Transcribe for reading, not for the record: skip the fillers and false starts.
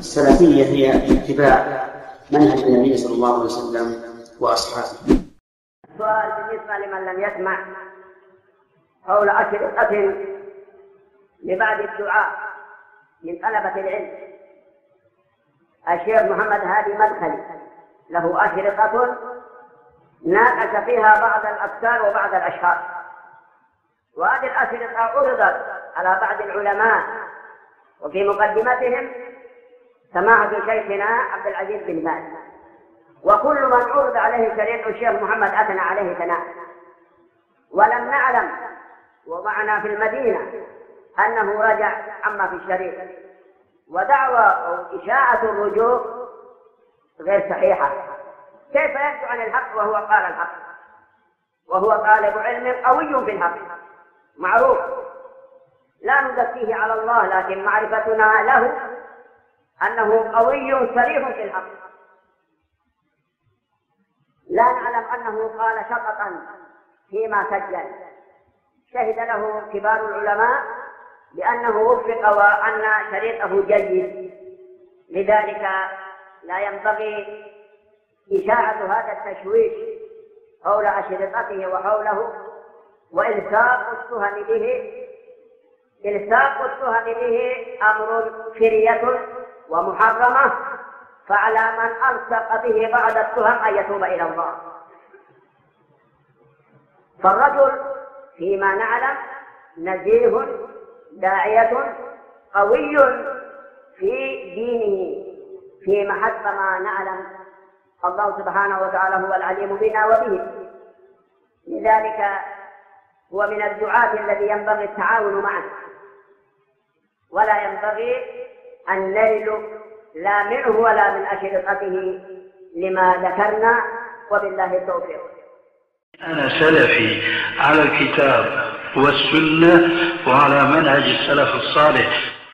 السلفية هي اتباع منهج النبي صلى الله عليه وسلم وأصحابه. سؤال بالنسبة لمن لم يسمع حول أشرطة لبعض الدعاء من طلبة العلم. الشيخ محمد هادي مدخلي له أشرطة ناقش فيها بعض الأفكار وبعض الأشخاص، وهذه الأشرطة عرضت على بعض العلماء، وفي مقدمتهم سماحة شيخنا عبد العزيز بن باز، وكل من عرض عليه شريط الشيخ محمد أثنى عليه ثناء. ولم نعلم ومعنا في المدينة أنه رجع عما في الشريط، ودعوى أو إشاعة الرجوع غير صحيحة. كيف يرجع عن الحق وهو قال الحق، وهو طالب علم قوي في الحق معروف، لا نزكيه على الله، لكن معرفتنا له أنه قوي صريح في الحق. لا نعلم أنه قال شططا فيما سجل، شهد له كبار العلماء بأنه وفق وأن شريطه جيد، لذلك لا ينبغي إشاعة هذا التشويش حول أشرطته وحوله، وإلصاق التهم به أمر فرية ومحرمة، فعلى من ألصق به بعض التهم أن يتوب إلى الله. فالرجل فيما نعلم نزيه داعية قوي في دينه، فيما حسب ما نعلم. الله سبحانه وتعالى هو العليم بنا وبه، لذلك هو من الدعاة الذي ينبغي التعاون معه، ولا ينبغي أن نرد لا منه ولا من أشرطته لما ذكرنا، وبالله التوفيق. أنا سلفي على الكتاب والسنة وعلى منهج السلف الصالح.